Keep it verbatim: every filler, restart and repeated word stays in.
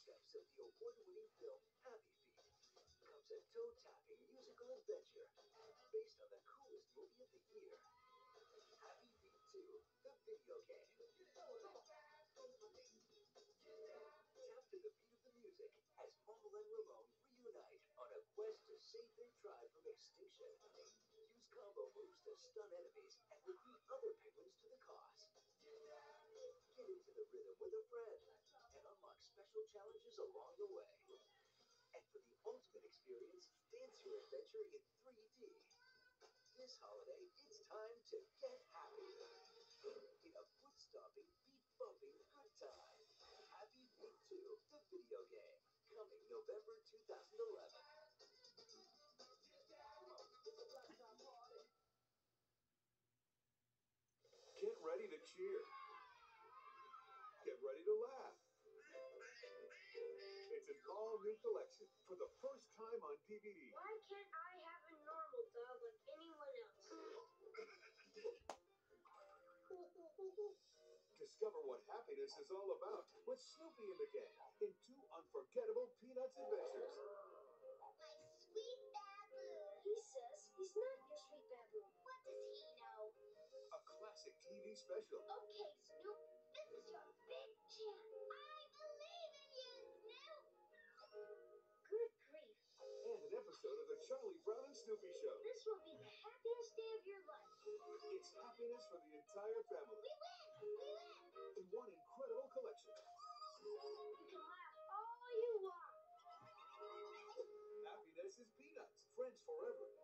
footsteps of the award-winning film Happy Feet comes a toe-tapping musical adventure based on the coolest movie of the year, Happy Feet two, the video game. Tap to the beat of the music as Marvel and Ramon reunite on a quest to save their tribe from extinction. Use combo moves to stun enemies and recruit other penguins to the cause. Get into the rhythm with a friend and unlock special challenges along the way. And for the ultimate experience, dance your adventure in three D. This holiday, it's time to get happy in a foot-stomping, beat-bumping good time. Happy Feet two, the video game, coming November two thousand eleven. Get ready to cheer. Get ready to laugh. It's an all-new collection for the first time on D V D. Why can't I have a normal dog like anyone else? Discover what happiness is all about with Snoopy and the gang in two unforgettable Peanuts adventures. My sweet baboon. He says he's not your sweet baboon. What does he know? A classic T V special. Okay, Snoop, this is your big chance. I believe in you, Snoop. Good grief. And an episode of the Charlie Brown and Snoopy Show. This will be the happiest day of your life. It's happiness for the entire family We win! We win! in one incredible collection. You can laugh all you want. Happiness is Peanuts. Friends forever.